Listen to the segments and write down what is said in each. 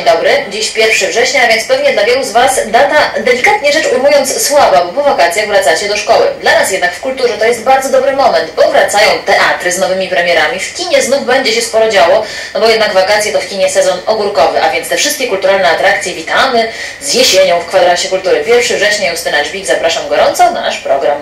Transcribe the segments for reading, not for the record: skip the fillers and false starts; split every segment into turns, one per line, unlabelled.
dobry. Dziś 1 września, a więc pewnie dla wielu z Was data, delikatnie rzecz ujmując, słaba, bo po wakacjach wracacie do szkoły. Dla nas jednak w kulturze to jest bardzo dobry moment, bo wracają teatry z nowymi premierami. W kinie znów będzie się sporo działo, no bo jednak wakacje to w kinie sezon ogórkowy, a więc te wszystkie kulturalne atrakcje witamy z jesienią w Kwadransie Kultury. 1 września, Justyna Dźwig, zapraszam gorąco na nasz program.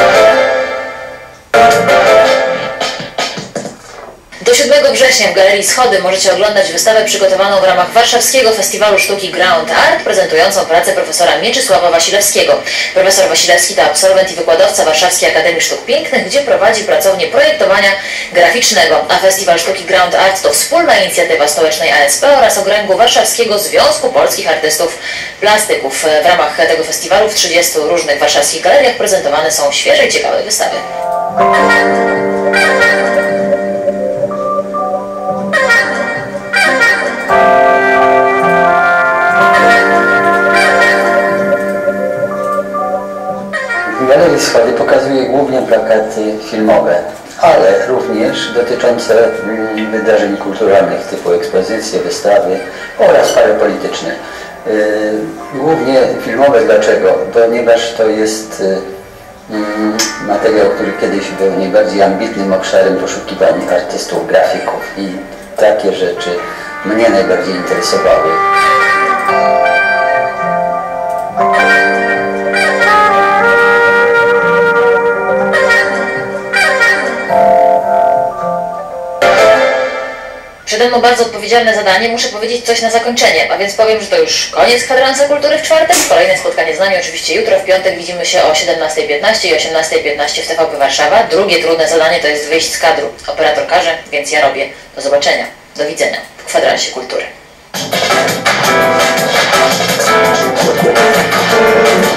Do 7 września w Galerii Schody możecie oglądać wystawę przygotowaną w ramach Warszawskiego Festiwalu Sztuki Ground Art, prezentującą pracę profesora Mieczysława Wasilewskiego. Profesor Wasilewski to absolwent i wykładowca Warszawskiej Akademii Sztuk Pięknych, gdzie prowadzi pracownię projektowania graficznego. A Festiwal Sztuki Ground Art to wspólna inicjatywa Stołecznej ASP oraz Okręgu Warszawskiego Związku Polskich Artystów Plastyków. W ramach tego festiwalu w 30 różnych warszawskich galeriach prezentowane są świeże i ciekawe wystawy.
Galerii Schody pokazuje głównie plakaty filmowe, ale również dotyczące wydarzeń kulturalnych typu ekspozycje, wystawy oraz parę polityczne. Głównie filmowe. Dlaczego? Ponieważ to jest materiał, który kiedyś był najbardziej ambitnym obszarem poszukiwań artystów, grafików i takie rzeczy mnie najbardziej interesowały.
Przede mną bardzo odpowiedzialne zadanie, muszę powiedzieć coś na zakończenie, a więc powiem, że to już koniec Kwadransa Kultury w czwartek. Kolejne spotkanie z nami oczywiście jutro, w piątek widzimy się o 17:15 i 18:15 w TVP Warszawa. Drugie trudne zadanie to jest wyjść z kadru. Operator każe, więc ja robię. Do zobaczenia, do widzenia w Kwadransie Kultury.